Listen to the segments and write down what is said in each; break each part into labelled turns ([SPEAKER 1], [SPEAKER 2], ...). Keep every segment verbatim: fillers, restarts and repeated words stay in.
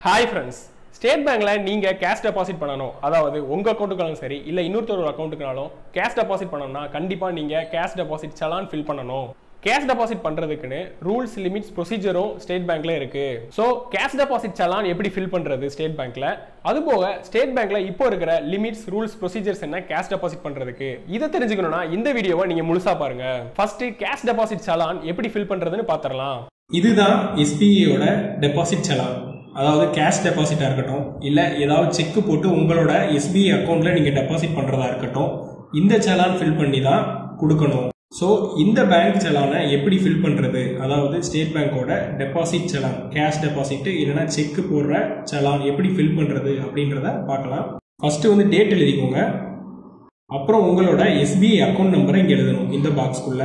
[SPEAKER 1] Hi friends, State Bank la நீங்க cash deposit பண்ணனும். அதாவது உங்க அக்கவுண்ட்க்குனாலும் சரி இல்ல இன்னொருத்தரோட அக்கவுண்ட்க்குனாலும் cash deposit பண்ணனும்னா கண்டிப்பா நீங்க cash deposit சலான் fill பண்ணனும். Cash deposit பண்றதுக்குன்னு rules, limits, procedure State Bankல இருக்கு. So cash deposit சலான் எப்படி fill பண்றது State Bankல? அதுபோக State Bankல இப்போ இருக்கிற limits, rules, procedures என்ன cash deposit பண்றதுக்கு? இத தெரிஞ்சுக்கணும்னா இந்த வீடியோவை நீங்க முழுசா பாருங்க. First cash deposit சலான் எப்படி fill பண்றதுன்னு பாத்துறலாம்.
[SPEAKER 2] இதுதான் S B A யோட deposit சலான். அதாவது கேஷ் டெபாசிட்டா இருக்கட்டும் இல்ல ஏதாவது செக் போட்டு உங்களோட S B A அக்கவுண்ட்ல நீங்க டெபாசிட் பண்றதா இருக்கட்டும் இந்த சலான் ஃபில் பண்ணி தான் கொடுக்கணும். சோ இந்த பேங்க் சலானை எப்படி ஃபில் பண்றது அதாவது ஸ்டேட் பேங்கோட டெபாசிட் சலான் கேஷ் டெபாசிட் இல்லனா செக் போடுற சலான் எப்படி ஃபில் பண்றது அப்படின்றத பார்க்கலாம். ஃபர்ஸ்ட் வந்து டேட் எழுதிக்கோங்க. அப்புறம் உங்களோட S B A அக்கவுண்ட் நம்பரை இங்க எழுதணும் இந்த பாக்ஸ்க்குள்ள.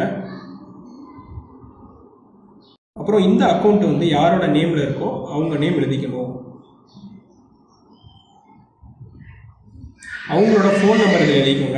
[SPEAKER 2] அப்புறம் இந்த அக்கவுண்ட் வந்து யாரோட நேம்ல இருக்கோ அவங்க நேம் எழுதிக்கணும். அவங்களோட ஃபோன் நம்பர் எழுதிக்கோங்க.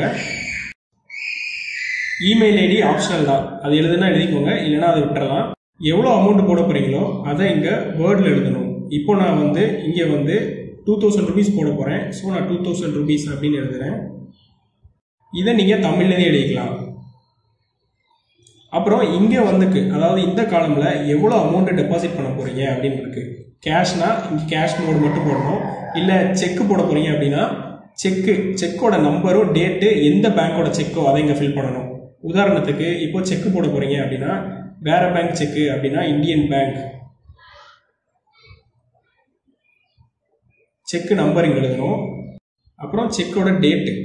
[SPEAKER 2] இமெயில் ஐடி ஆப்ஷனல் தான், அது எழுதுனா எழுதிக்கோங்க இல்லைன்னா அதை விட்டுறலாம். எவ்வளோ அமௌண்ட் போட போறீங்களோ அதை இங்க வேர்டில் எழுதணும். இப்போ நான் வந்து இங்க வந்து டூ தௌசண்ட் ருபீஸ் போட போறேன். ஸோ நான் டூ தௌசண்ட் ருபீஸ் அப்படின்னு எழுதுறேன். இதை நீங்க தமிழ்லேயே எழுதிக்கலாம். அப்புறம் இங்கே வந்துக்கு அதாவது இந்த காலம்ல எவ்வளோ அமௌண்ட் டெபாசிட் பண்ண போறீங்க அப்படின்னு இருக்கு. கேஷ்னா இங்கே கேஷ் மோட் மட்டும் போடணும். இல்லை செக் போட போறீங்க அப்படின்னா செக்கு செக்கோட நம்பரும் டேட்டு எந்த பேங்கோட செக்கோ அதை இங்கே ஃபில் பண்ணணும். உதாரணத்துக்கு இப்போ செக் போட போறீங்க அப்படின்னா வேற பேங்க் செக்கு அப்படின்னா இந்தியன் பேங்க் செக் நம்பர் இங்கே எழுதணும். அப்புறம் செக்கோட டேட்டு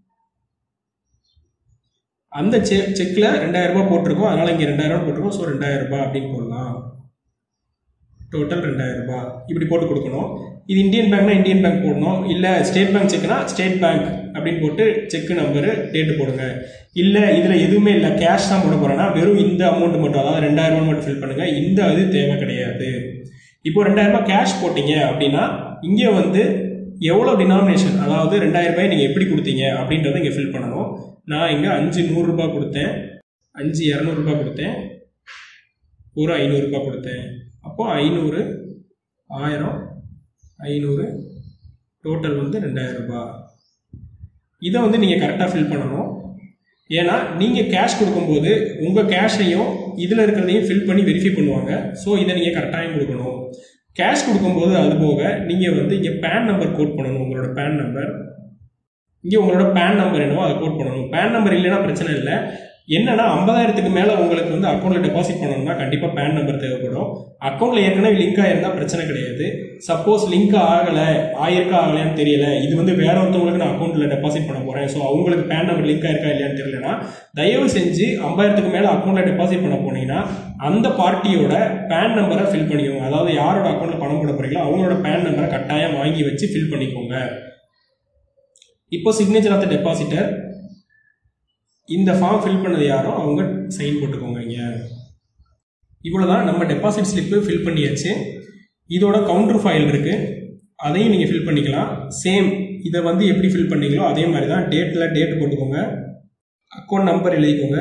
[SPEAKER 2] அந்த செக்ல ரெண்டாயிரம் ரூபாய் போட்டிருக்கோம், அதனால இங்க ரெண்டாயிரம் ரூபாய் போட்டிருக்கோம். ஸோ ரெண்டாயிரம் ரூபாய் அப்படின்னு போடலாம். டோட்டல் ரெண்டாயிரம் ரூபாய் இப்படி போட்டு கொடுக்கணும். இது இந்தியன் பேங்க்னா இந்தியன் பேங்க் போடணும். இல்ல ஸ்டேட் பேங்க் செக்னா ஸ்டேட் பேங்க் அப்படின்னு போட்டு செக் நம்பரு டேட்டு போடுங்க. இல்ல இதுல எதுவுமே இல்ல கேஷ் தான் போட போறேன்னா வெறும் இந்த அமௌண்ட் மட்டும் அதாவது ரெண்டாயிரம் ரூபாய் மட்டும் ஃபில் பண்ணுங்க. இந்த அது தேவை கிடையாது. இப்போ ரெண்டாயிரம் ரூபாய் கேஷ் போட்டீங்க அப்படின்னா இங்க வந்து எவ்வளவு டினாமினேஷன் அதாவது ரெண்டாயிரம் ரூபாய் நீங்க எப்படி கொடுத்தீங்க அப்படின்றத இங்க ஃபில் பண்ணணும். நான் இங்க அஞ்சு நூறு ரூபாய் கொடுத்தேன், அஞ்சு இருநூறு ரூபாய் கொடுத்தேன், ஒரு ஐநூறு ரூபாய் கொடுத்தேன். அப்போ ஐநூறு ஆயிரம் ஐநூறு டோட்டல் வந்து ரெண்டாயிரம் ரூபாய். இதை வந்து நீங்க கரெக்டா ஃபில் பண்ணணும். ஏன்னா நீங்க கேஷ் கொடுக்கும்போது உங்க கேஷையும் இதுல இருக்கிறதையும் ஃபில் பண்ணி வெரிஃபை பண்ணுவாங்க. ஸோ இதை நீங்க கரெக்டாக கொடுக்கணும். கேஷ் கொடுக்கும்போது அது போக நீங்க வந்து இங்க பேன் நம்பர் கோட் பண்ணணும். உங்களோட பேன் நம்பர் இங்கே உங்களோட பேன் நம்பர் என்னவோ அதை கோட் பண்ணணும். பேன் நம்பர் இல்லைன்னா பிரச்சனை இல்லை. என்னன்னா ஐம்பதாயிரத்துக்கு மேலே உங்களுக்கு வந்து அக்கௌண்ட்ல டெபாசிட் பண்ணணும்னா கண்டிப்பாக பேன் நம்பர் தேவைப்படும். அக்கௌண்ட்ல ஏற்கனவே லிங்க் ஆயிருந்தா பிரச்சனை கிடையாது. சப்போஸ் லிங்க் ஆகலை ஆயிருக்கா ஆகலையான்னு தெரியல, இது வந்து வேற ஒருத்தவங்களுக்கு நான் அக்கௌண்ட்ல டெபாசிட் பண்ண போறேன், ஸோ அவங்களுக்கு பேன் நம்பர் லிங்க் ஆயிருக்கா இல்லையான்னு தெரியலனா தயவு செஞ்சு ஐம்பதாயிரத்துக்கு மேலே அக்கௌண்ட்ல டெபாசிட் பண்ண போனீங்கன்னா அந்த பார்ட்டியோட பேன் நம்பரை ஃபில் பண்ணிக்கோங்க. அதாவது யாரோட அக்கௌண்ட்ல பணம் போட போறீங்களோ அவங்களோட பேன் நம்பரை கட்டாயம் வாங்கி வச்சு ஃபில் பண்ணிக்கோங்க. இப்போ சிக்னேச்சர் ஆஃப் த டெபாசிட்டர் இந்த ஃபார்ம் ஃபில் பண்ணது யாரோ அவங்க சைன் போட்டுக்கோங்க. இங்க இவ்வளவுதான், நம்ம டெபாசிட் ஸ்லிப்பு ஃபில் பண்ணியாச்சு. இதோட கவுண்டர் ஃபைல் இருக்கு, அதையும் நீங்க ஃபில் பண்ணிக்கலாம். சேம் இதை வந்து எப்படி ஃபில் பண்ணீங்களோ அதே மாதிரி தான். டேட்ல டேட் போட்டுக்கோங்க, அக்கௌண்ட் நம்பர் எழுதிக்கோங்க,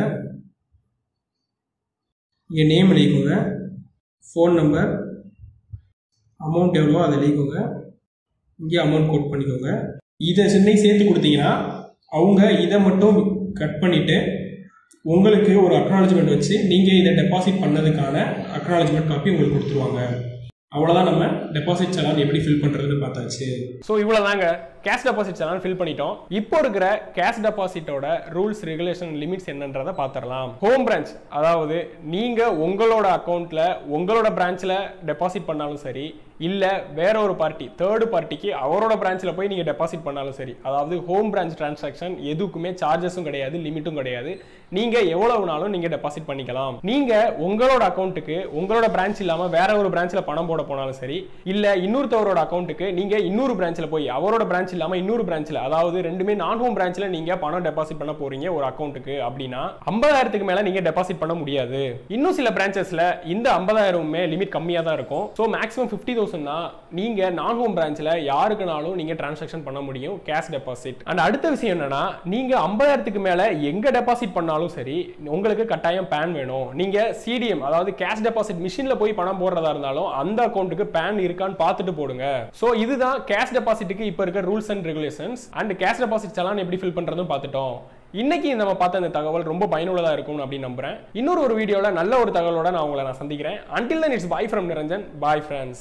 [SPEAKER 2] இங்க நேம் எழுதிக்கோங்க, ஃபோன் நம்பர், அமௌண்ட் எவ்வளோ அதை எழுதிக்கோங்க, இங்கே அமௌண்ட் கோட் பண்ணிக்கோங்க. இதை சென்னை சேர்த்து கொடுத்தீங்கன்னா அவங்க இதை மட்டும் கட் பண்ணிட்டு உங்களுக்கு ஒரு அக்னாலஜ்மெண்ட் வச்சு நீங்க இதை டெபாசிட் பண்ணதுக்கான அக்னாலஜ்மெண்ட் காப்பி உங்களுக்கு கொடுத்துருவாங்க. அவ்வளவுதான், நம்ம டெபாசிட் சலான் எப்படி ஃபில் பண்றதுன்னு பார்த்தாச்சு.
[SPEAKER 1] ஸோ இவ்வளவுதாங்க கேஷ் டெபாசிட் சலான் ஃபில் பண்ணிட்டோம். இப்போ இருக்கிற கேஷ் டெபாசிட்டோட ரூல்ஸ், ரெகுலேஷன், லிமிட்ஸ் என்னன்றதை பார்த்துடலாம். ஹோம் பிரான்ச் அதாவது நீங்க உங்களோட அக்கௌண்ட்ல உங்களோட பிரான்ச்ல டெபாசிட் பண்ணாலும் சரி இல்ல வேற ஒரு பார்ட்டி தேர்ட் பார்ட்டிக்கு அவரோட பிரான்ச்ல போய் நீங்க டெபாசிட் பண்ணாலும் சரி, அதாவது ஹோம் பிரான்ச் டிரான்சாக்ஷன் எதுக்குமே சார்ஜஸும் கிடையாது, லிமிட்டும் கிடையாது. நீங்க எவ்வளவுனாலும் நீங்க டெபாசிட் பண்ணிக்கலாம். நீங்க உங்களோட அக்கௌண்ட்டுக்கு உங்களோட பிரான்ச் இல்லாம வேற ஒரு பிரான்ச்ல பணம் போட போனாலும் சரி இல்ல இன்னொருத்தவரோட அக்கௌண்ட்டுக்கு நீங்க இன்னொரு பிரான்ச்ல போய் அவரோட பிரான்ச் இல்லாம இன்னொரு பிரான்ச்ல அதாவது ரெண்டுமே நான் ஹோம் பிரான்ச்ல நீங்க பணம் டெபாசிட் பண்ண போறீங்க ஒரு அக்கௌண்ட்டுக்கு அப்படின்னா ஐம்பதாயிரத்துக்கு மேல நீங்க டெபாசிட் பண்ண முடியாது. இன்னும் சில பிரான்ச்சஸ்ல இந்த ஐம்பதாயிரமுமே லிமிட் கம்மியா தான் இருக்கும். சோ மேக்ஸிமம் பிப்டி தௌசண்ட் தௌசண்ட்னா நீங்க நான் ஹோம் பிரான்ச்ல யாருக்குனாலும் நீங்க டிரான்சாக்ஷன் பண்ண முடியும் கேஷ் டெபாசிட். அண்ட் அடுத்த விஷயம் என்னன்னா, நீங்க ஐம்பதாயிரத்துக்கு மேல எங்க டெபாசிட் பண்ணாலும் சரி உங்களுக்கு கட்டாயம் பேன் வேணும். நீங்க சிடிஎம் அதாவது கேஷ் டெபாசிட் மிஷின்ல போய் பணம் போடுறதா இருந்தாலும் அந்த அக்கௌண்ட்டுக்கு பேன் இருக்கான்னு பார்த்துட்டு போடுங்க. சோ இதுதான் கேஷ் டெபாசிட்டுக்கு இப்ப இருக்க rules and regulations. And cash deposit challan எப்படி ஃபில் பண்றதுன்னு பார்த்துட்டோம். இன்னைக்கு நம்ம பார்த்த இந்த தகவல் ரொம்ப பயனுள்ளதா இருக்கும் அப்படின்னு நம்புறேன். இன்னொரு ஒரு வீடியோல நல்ல ஒரு தகவலோட நான் உங்களை நான் சந்திக்கிறேன். Until then, it's bye from Niranjan. Bye friends.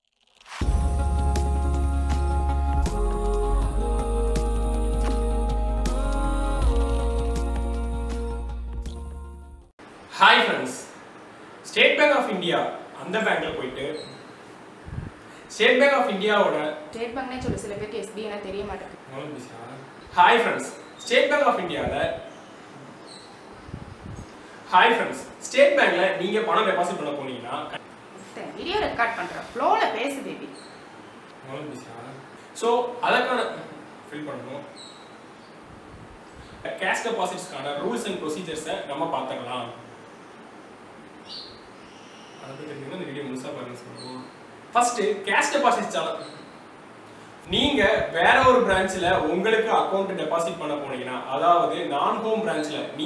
[SPEAKER 1] Hi friends. State Bank of India அந்த பேங்க்ல போயிட்டு State Bank of India ஓட
[SPEAKER 3] State Bank னே சொல்ல சில பேருக்கு எஸ்பிஐ னா தெரிய மாட்டேங்குது.
[SPEAKER 1] Hi friends. State Bank of India ல Hi friends. State Bank ல நீங்க பணம் டெபாசிட் பண்ண போனீங்கன்னா
[SPEAKER 3] வீடியோ ரெக்கார்ட் பண்ற ஃப்ளோல பேசு பேபி.
[SPEAKER 1] சோ அதற்கான ஃபில் பண்ணனும். கேஷ் டெபாசிட்ஸ்க்கான ரூல்ஸ் அண்ட் ப்ரொசீஜர்ஸை நம்ம பார்த்துடலாம். அத பத்தி தெரிஞ்சுக்கணும் இந்த வீடியோ முழுசா பாருங்க சொல்லுங்க. ஃபர்ஸ்ட் கேஷ் டெபாசிட் சார்ட் நீங்க வேற ஒரு பிரான்ச்ல உங்களுக்கு அக்கவுண்ட் டெபாசிட் பண்ண போனீங்கன்னா அதாவது நான் ஹோம் பிரான்ச்ல நீ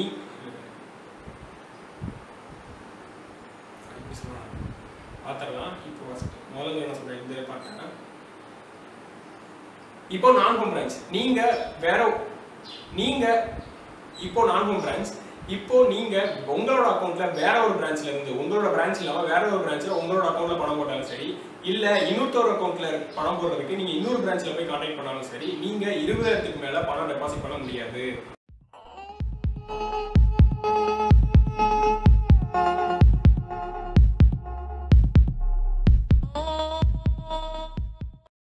[SPEAKER 1] பார்த்தறலாம். இப்போ ஃபர்ஸ்ட் முதல்ல என்ன சொல்றேன் இந்த பார்த்தா இப்போ நான் ஹோம் பிரான்ச் நீங்க வேற நீங்க இப்போ நான் ஹோம் பிரான்ச் இப்போ நீங்க உங்களோட அக்கவுண்ட்ல வேற ஒரு பிரான்ச்ல இருந்து உங்களோட பிரான்ச் இல்லாம வேற ஒரு பிரான்ச்ல உங்களோட அக்கவுண்ட்ல பணம் போட்டாலும் சரி இல்ல இன்னொரு அக்கவுண்ட்ல பணம் போடுறதுக்கு நீங்க இன்னொரு பிரான்ச்ல போய் கான்டாக்ட் பண்ணாலும் சரி நீங்க இருபதாயிரத்துக்கு மேல பணம் டெபாசிட் பண்ண முடியாது.